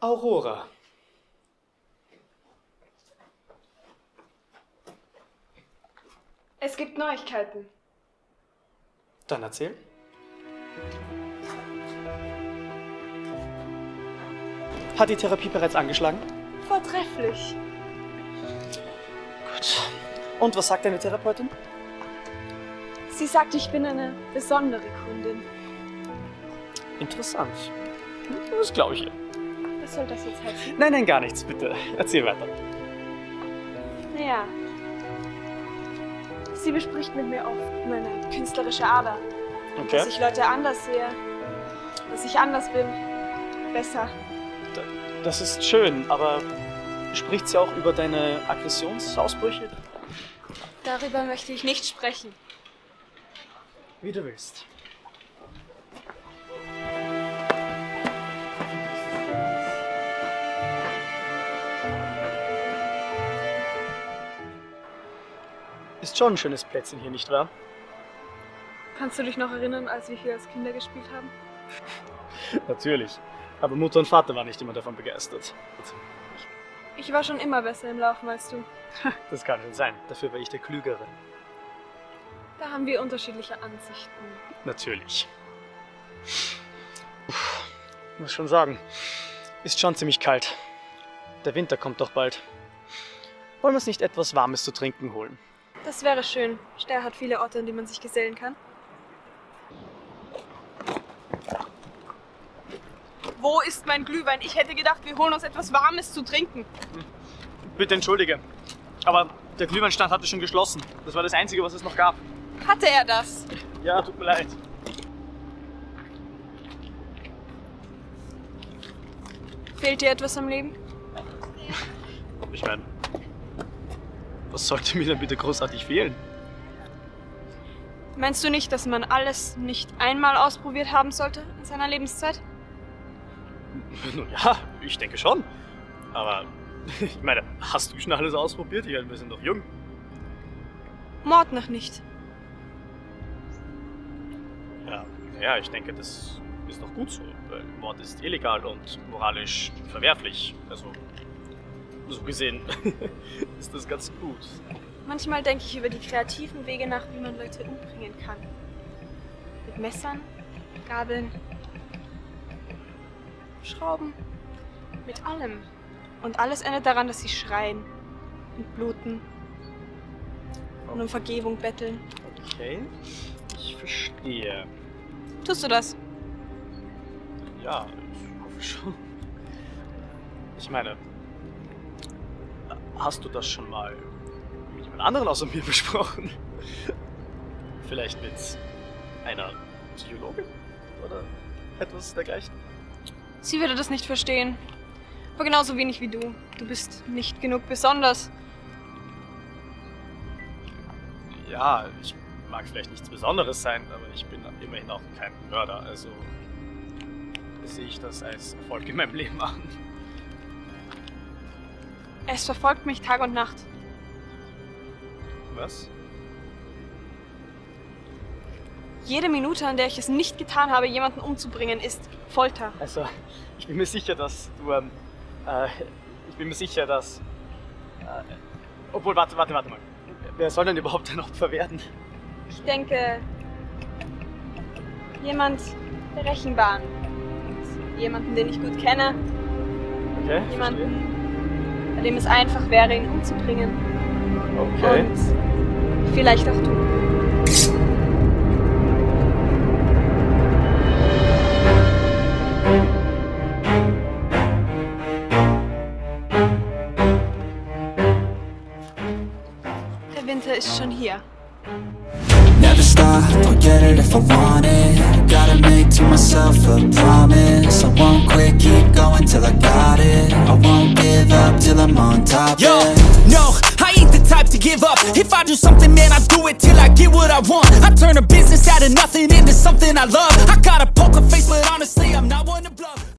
Aurora. Es gibt Neuigkeiten. Dann erzähl. Hat die Therapie bereits angeschlagen? Vortrefflich. Gut. Und was sagt deine Therapeutin? Sie sagt, ich bin eine besondere Kundin. Interessant. Das glaube ich ihr. Was soll das jetzt heißen? Nein, nein, gar nichts, bitte. Erzähl weiter. Naja. Sie bespricht mit mir oft meine künstlerische Ader. Okay. Dass ich Leute anders sehe. Dass ich anders bin. Besser. Das ist schön, aber spricht sie auch über deine Aggressionsausbrüche? Darüber möchte ich nicht sprechen. Wie du willst. Ist schon ein schönes Plätzchen hier, nicht wahr? Kannst du dich noch erinnern, als wir hier als Kinder gespielt haben? Natürlich. Aber Mutter und Vater waren nicht immer davon begeistert. Ich war schon immer besser im Laufen als du. Das kann schon sein. Dafür war ich der Klügere. Da haben wir unterschiedliche Ansichten. Natürlich. Muss schon sagen, ist schon ziemlich kalt. Der Winter kommt doch bald. Wollen wir uns nicht etwas Warmes zu trinken holen? Das wäre schön. Ster hat viele Orte, an die man sich gesellen kann. Wo ist mein Glühwein? Ich hätte gedacht, wir holen uns etwas Warmes zu trinken. Bitte entschuldige, aber der Glühweinstand hatte schon geschlossen. Das war das Einzige, was es noch gab. Hatte er das? Ja, tut mir leid. Fehlt dir etwas am Leben? Ich meine, was sollte mir denn bitte großartig fehlen? Meinst du nicht, dass man alles nicht einmal ausprobiert haben sollte in seiner Lebenszeit? Nun ja, ich denke schon. Aber ich meine, hast du schon alles ausprobiert? Ich meine, wir sind doch jung. Mord noch nicht. Ja, ich denke, das ist doch gut so. Weil Mord ist illegal und moralisch verwerflich. Also, so gesehen ist das ganz gut. Manchmal denke ich über die kreativen Wege nach, wie man Leute umbringen kann. Mit Messern, Gabeln, Schrauben, mit allem. Und alles endet daran, dass sie schreien und bluten und um Vergebung betteln. Okay, ich verstehe. Tust du das? Ja, ich hoffe schon. Ich meine, hast du das schon mal mit jemand anderen außer mir besprochen? Vielleicht mit einer Psychologin oder etwas dergleichen? Sie würde das nicht verstehen. Aber genauso wenig wie du. Du bist nicht genug besonders. Ja, ich mag vielleicht nichts Besonderes sein, aber ich bin immerhin auch kein Mörder, also sehe ich das als Erfolg in meinem Leben an. Es verfolgt mich Tag und Nacht. Was? Jede Minute, an der ich es nicht getan habe, jemanden umzubringen, ist Folter. Also, ich bin mir sicher, dass du, obwohl, warte mal. Wer soll denn überhaupt ein Opfer werden? Ich denke, jemand der Rechenbahn. Jemanden, den ich gut kenne. Okay, Jemanden, bei dem es einfach wäre, ihn umzubringen. okay. Und vielleicht auch du. Der Winter ist schon hier. Never stop, I'll get it if I want it. Gotta make to myself a promise. I won't quit, keep going till I got it. I won't give up till I'm on top. Yo, no, I ain't the type to give up. If I do something, man, I do it till I get what I want. I turn a business out of nothing into something I love. I got a poker face